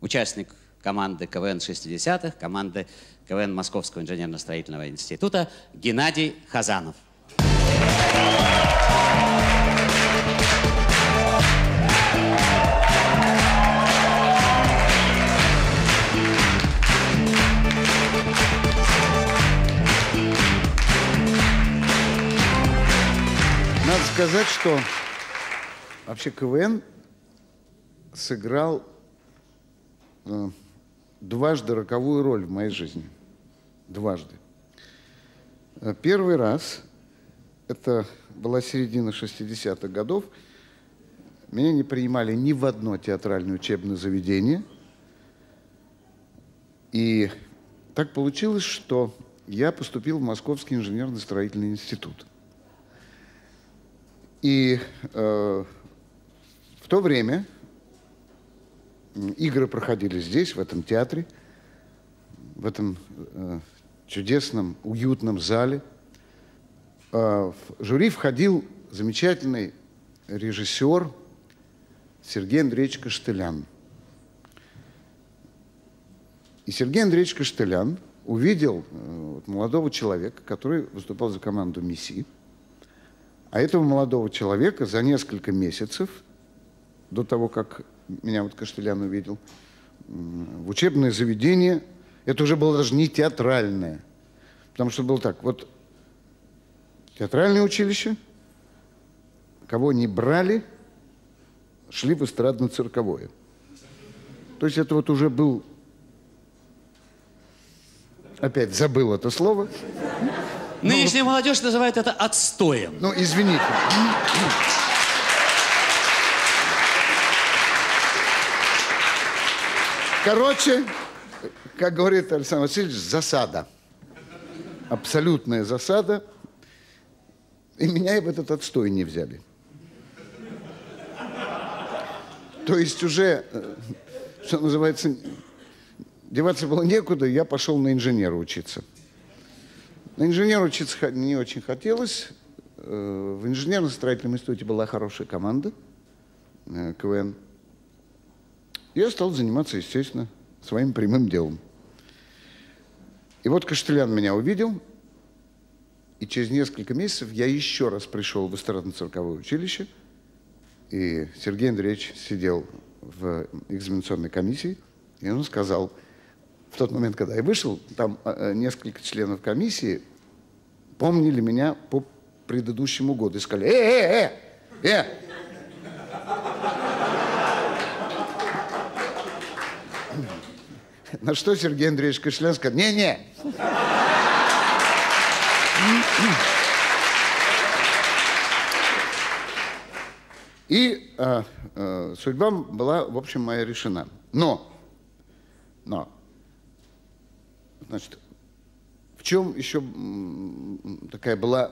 участник команды КВН 60-х, команды КВН Московского инженерно-строительного института Геннадий Хазанов. Надо сказать, что вообще КВН сыграл дважды роковую роль в моей жизни. Дважды. Первый раз, это была середина 60-х годов, меня не принимали ни в одно театральное учебное заведение. И так получилось, что я поступил в Московский инженерно-строительный институт. И в то время игры проходили здесь, в этом театре, в этом чудесном, уютном зале. В жюри входил замечательный режиссер Сергей Андреевич Костылян. И Сергей Андреевич Костылян увидел молодого человека, который выступал за команду МИСИ. А этого молодого человека за несколько месяцев до того, как меня вот Костылян увидел, в учебное заведение, это уже было даже не театральное, потому что было так, вот театральное училище, кого не брали, шли в эстрадно-цирковое. То есть это вот уже был, опять забыл это слово. Нынешняя молодежь называет это отстоем. Ну, извините. Короче, как говорит Александр Васильевич, засада. Абсолютная засада. И меня и в этот отстой не взяли. То есть уже, что называется, деваться было некуда, я пошел на инженера учиться. На инженера учиться не очень хотелось. В инженерно-строительном институте была хорошая команда КВН. Я стал заниматься, естественно, своим прямым делом. И вот Костылян меня увидел, и через несколько месяцев я еще раз пришел в эстрадно-цирковое училище, и Сергей Андреевич сидел в экзаменационной комиссии, и он сказал, в тот момент, когда я вышел, там несколько членов комиссии помнили меня по предыдущему году и сказали, На что Сергей Андреевич Костылян сказал, не-не. И судьба была, в общем, моя решена. Но, значит, в чем еще такая была,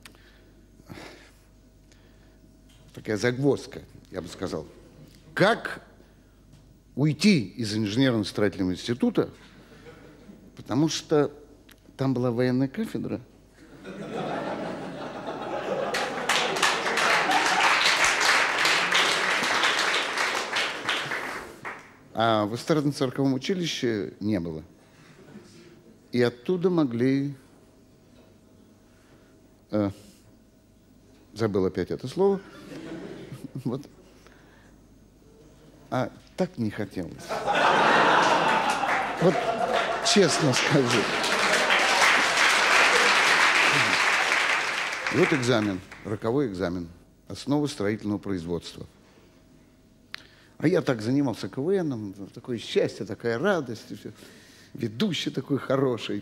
такая загвоздка, я бы сказал. Как уйти из инженерно-строительного института, потому что там была военная кафедра. А в эстрадно-цирковом училище не было. И оттуда могли... забыл опять это слово. Вот. А так не хотелось. Вот честно скажу. И вот экзамен, роковой экзамен. Основы строительного производства. А я так занимался КВНом, такое счастье, такая радость, ведущий такой хороший.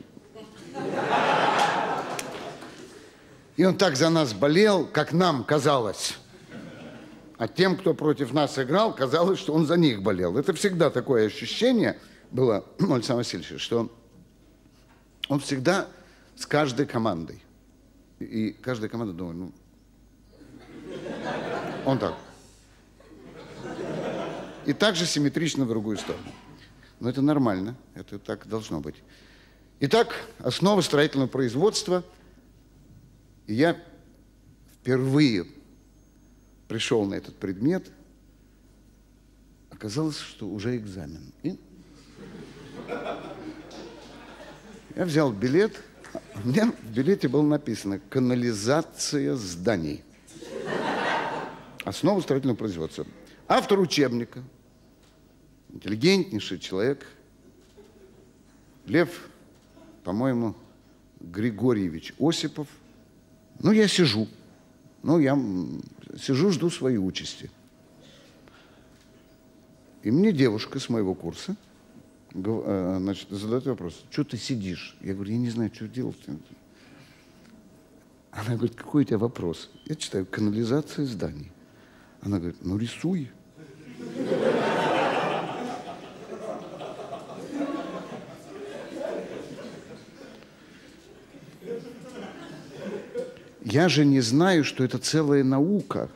И он так за нас болел, как нам казалось. А тем, кто против нас играл, казалось, что он за них болел. Это всегда такое ощущение было, Александр Васильевич, что он всегда с каждой командой. И каждая команда думает, ну, он так. И также симметрично в другую сторону. Но это нормально, это так должно быть. Итак, основа строительного производства. И я впервые пришел на этот предмет, оказалось, что уже экзамен. И я взял билет. У меня в билете было написано «Канализация зданий. Основа строительного производства». Автор учебника, интеллигентнейший человек, Лев, по-моему, Григорьевич Осипов. Ну, я сижу. Жду своей участи. И мне девушка с моего курса, значит, задает вопрос: что ты сидишь? Я говорю: я не знаю, что делать. Она говорит: какой у тебя вопрос? Я читаю: канализация зданий. Она говорит: ну, рисуй. Я же не знаю, что это целая наука.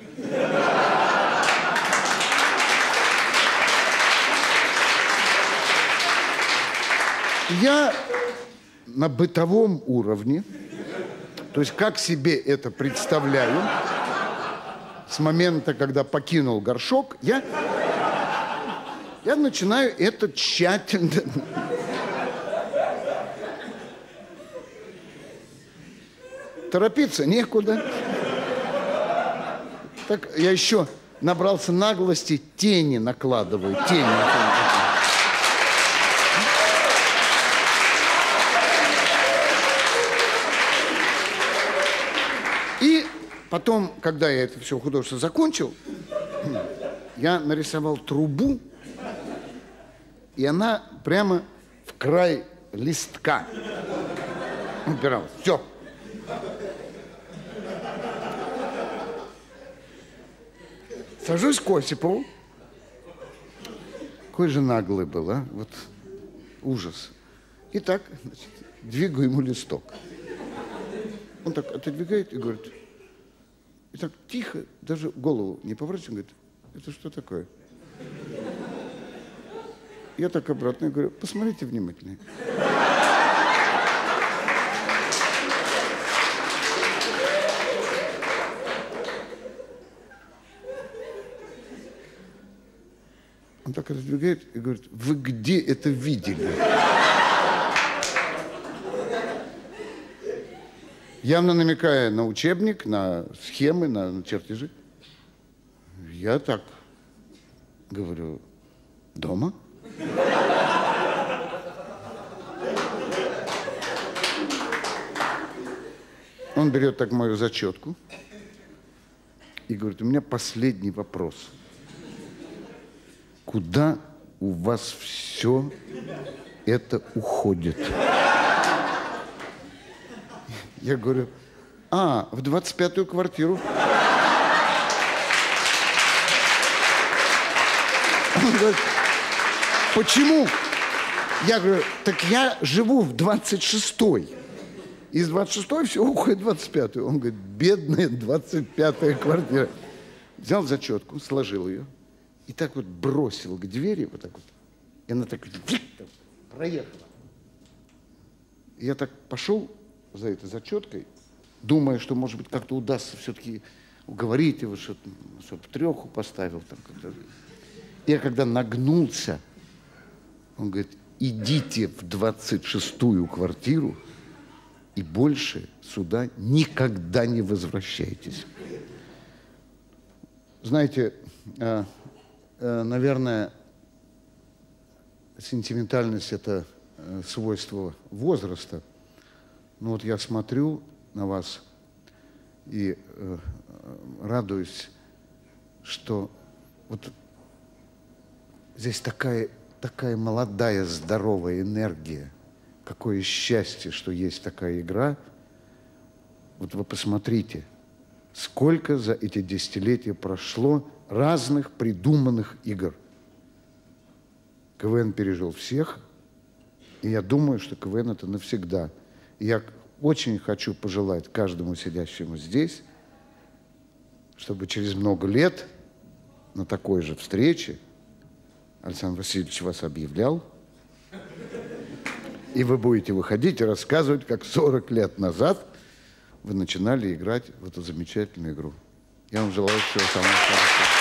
Я на бытовом уровне, то есть как себе это представляю, с момента, когда покинул горшок, я начинаю это тщательно. Торопиться некуда. Так я еще набрался наглости, тени накладываю, тени. И потом, когда я это все художество закончил, я нарисовал трубу, и она прямо в край листка упиралась. Все. Сажусь к Осипову. Какой же наглый был, а? Вот ужас. И так, значит, двигаю ему листок. Он так отодвигает и говорит, и так тихо, даже голову не поворачивает, говорит: это что такое? Я так обратно говорю: посмотрите внимательнее. Он так отодвигает и говорит: вы где это видели? Явно намекая на учебник, на схемы, на чертежи. Я так говорю: дома. Он берет так мою зачетку и говорит: у меня последний вопрос. Куда у вас все это уходит? Я говорю: в 25-ю квартиру. Он говорит: почему? Я говорю: так я живу в 26-й. Из 26-й все уходит в 25-ю. Он говорит: бедная 25-я квартира. Взял зачетку, сложил ее и так вот бросил к двери, вот так вот. И она так проехала. И я так пошел за этой зачеткой, думая, что, может быть, как-то удастся все-таки уговорить его, чтобы 3 поставил. Там, я когда нагнулся, он говорит: идите в 26-ю квартиру и больше сюда никогда не возвращайтесь. Знаете, наверное, сентиментальность – это свойство возраста. Но вот я смотрю на вас и радуюсь, что вот здесь такая молодая, здоровая энергия. Какое счастье, что есть такая игра. Вот вы посмотрите, сколько за эти десятилетия прошло разных придуманных игр. КВН пережил всех, и я думаю, что КВН – это навсегда. И я очень хочу пожелать каждому сидящему здесь, чтобы через много лет на такой же встрече Александр Васильевич вас объявлял, и вы будете выходить и рассказывать, как 40 лет назад вы начинали играть в эту замечательную игру. Я вам желаю всего самого хорошего.